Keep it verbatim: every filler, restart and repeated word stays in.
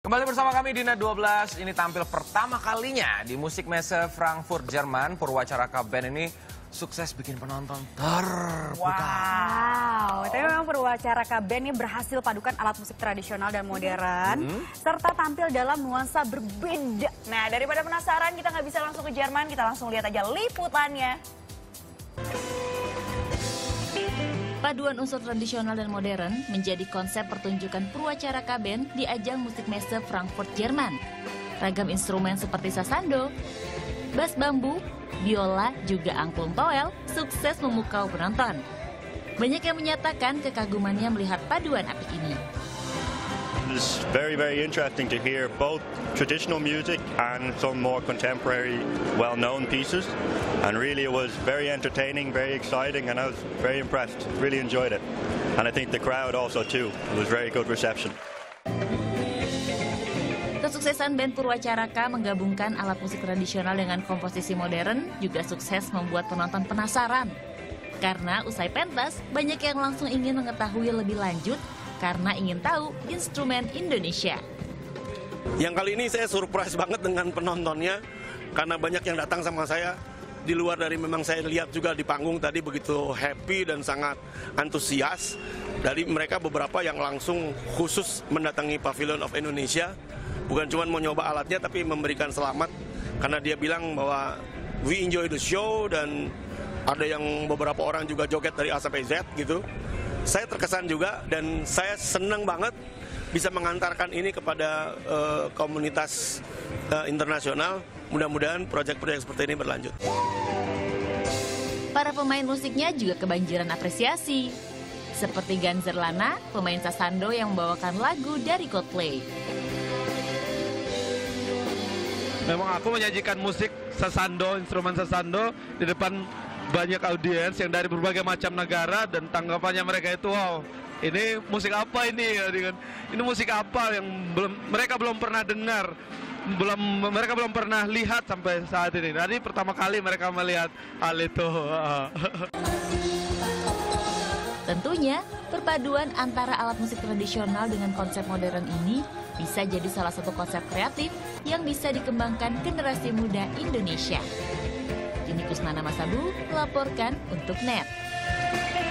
Kembali bersama kami di Net dua belas, ini tampil pertama kalinya di Musikmesse Frankfurt, Jerman. Purwacaraka Band ini sukses bikin penonton terpukau. Wow, tapi memang Purwacaraka Band ini berhasil padukan alat musik tradisional dan modern, hmm. serta tampil dalam nuansa berbeda. Nah, daripada penasaran kita nggak bisa langsung ke Jerman, kita langsung lihat aja liputannya. Paduan unsur tradisional dan modern menjadi konsep pertunjukan Purwacaraka Band di ajang Musikmesse Frankfurt, Jerman. Ragam instrumen seperti sasando, bass bambu, biola, juga angklung toel sukses memukau penonton. Banyak yang menyatakan kekagumannya melihat paduan apik ini. It's very, very interesting to hear both traditional music and some more contemporary, well-known pieces. And really it was very entertaining, very exciting, and I was very impressed. Really enjoyed it. And I think the crowd also too. It was very good reception. Kesuksesan band Purwacaraka menggabungkan alat musik tradisional dengan komposisi modern juga sukses membuat penonton penasaran. Karena usai pentas, banyak yang langsung ingin mengetahui lebih lanjut karena ingin tahu instrumen Indonesia. Yang kali ini saya surprise banget dengan penontonnya, karena banyak yang datang sama saya. Di luar dari memang saya lihat juga di panggung tadi begitu happy dan sangat antusias. Dari mereka beberapa yang langsung khusus mendatangi Pavilion of Indonesia. Bukan cuma mau nyoba alatnya tapi memberikan selamat. Karena dia bilang bahwa we enjoy the show, dan ada yang beberapa orang juga joget dari A sampai Z gitu. Saya terkesan juga dan saya senang banget bisa mengantarkan ini kepada uh, komunitas uh, internasional. Mudah-mudahan proyek-proyek seperti ini berlanjut. Para pemain musiknya juga kebanjiran apresiasi. Seperti Ganzer Lana, pemain sasando yang membawakan lagu dari Coldplay. Memang aku menyajikan musik sasando, instrumen sasando di depan banyak audiens yang dari berbagai macam negara, dan tanggapannya mereka itu, wow, ini musik apa ini? Ini musik apa yang belum mereka belum pernah dengar, belum mereka belum pernah lihat sampai saat ini. Jadi pertama kali mereka melihat hal itu. Tentunya, perpaduan antara alat musik tradisional dengan konsep modern ini bisa jadi salah satu konsep kreatif yang bisa dikembangkan generasi muda Indonesia. Ini Kusnana Masabu melaporkan untuk Net.